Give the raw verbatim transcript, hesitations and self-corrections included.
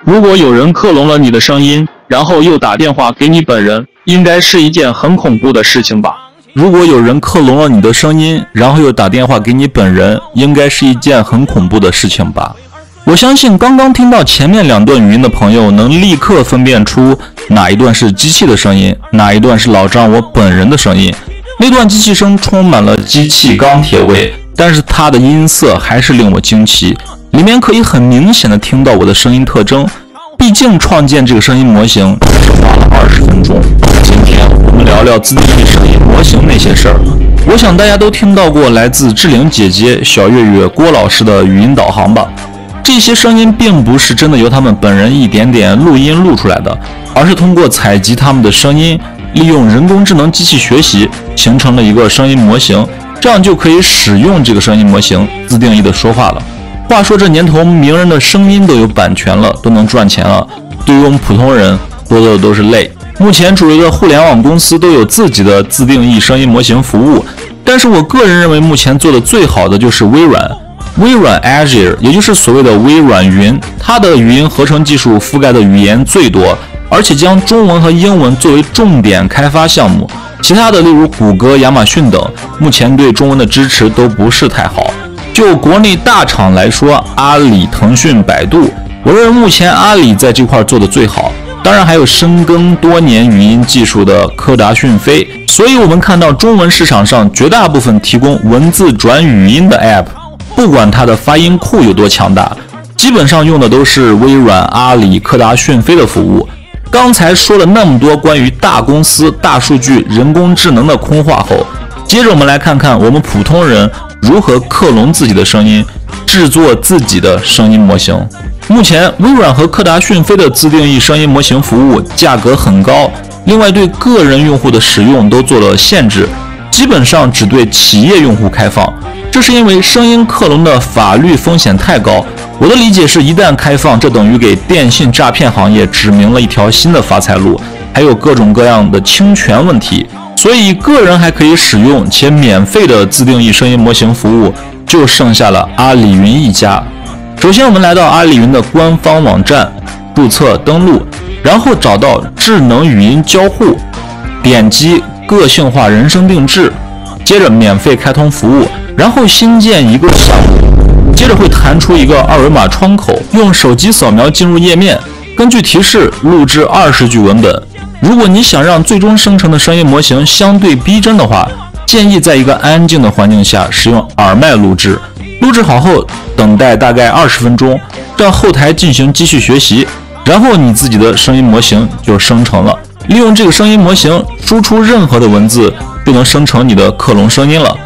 如果有人克隆了你的声音，然后又打电话给你本人，应该是一件很恐怖的事情吧？ 如果有人克隆了你的声音，然后又打电话给你本人，应该是一件很恐怖的事情吧？我相信刚刚听到前面两段语音的朋友能立刻分辨出哪一段是机器的声音，哪一段是老张我本人的声音。那段机器声充满了机器钢铁味，但是它的音色还是令我惊奇，里面可以很明显的听到我的声音特征。毕竟创建这个声音模型只花了二十分钟。今天我们聊聊自定义声音模型那些事儿。我想大家都听到过来自志玲姐姐、小月月、郭老师的语音导航吧？这些声音并不是真的由他们本人一点点录音录出来的，而是通过采集他们的声音，利用人工智能机器学习，形成了一个声音模型，这样就可以使用这个声音模型自定义的说话了。话说这年头名人的声音都有版权了，都能赚钱了，对于我们普通人多多的都是累。目前主流的互联网公司都有自己的自定义声音模型服务，但是我个人认为目前做的最好的就是微软。微软 Azure 也就是所谓的微软云，它的语音合成技术覆盖的语言最多，而且将中文和英文作为重点开发项目。其他的例如谷歌、亚马逊等，目前对中文的支持都不是太好。就国内大厂来说，阿里、腾讯、百度，我认为目前阿里在这块做的最好。当然还有深耕多年语音技术的科达讯飞。所以我们看到中文市场上绝大部分提供文字转语音的 App， 不管它的发音库有多强大，基本上用的都是微软、阿里、科达讯飞的服务。刚才说了那么多关于大公司、大数据、人工智能的空话后，接着我们来看看我们普通人如何克隆自己的声音，制作自己的声音模型。目前微软和科达讯飞的自定义声音模型服务价格很高，另外对个人用户的使用都做了限制，基本上只对企业用户开放。这是因为声音克隆的法律风险太高，我的理解是一旦开放，这等于给电信诈骗行业指明了一条新的发财路，还有各种各样的侵权问题。所以个人还可以使用且免费的自定义声音模型服务，就剩下了阿里云一家。首先我们来到阿里云的官方网站，注册登录，然后找到智能语音交互，点击个性化人声定制，接着免费开通服务，然后新建一个项目，接着会弹出一个二维码窗口，用手机扫描进入页面，根据提示录制二十句文本。如果你想让最终生成的声音模型相对逼真的话，建议在一个安静的环境下使用耳麦录制。录制好后，等待大概二十分钟，让后台进行继续学习，然后你自己的声音模型就生成了。利用这个声音模型输出任何的文字，就能生成你的克隆声音了。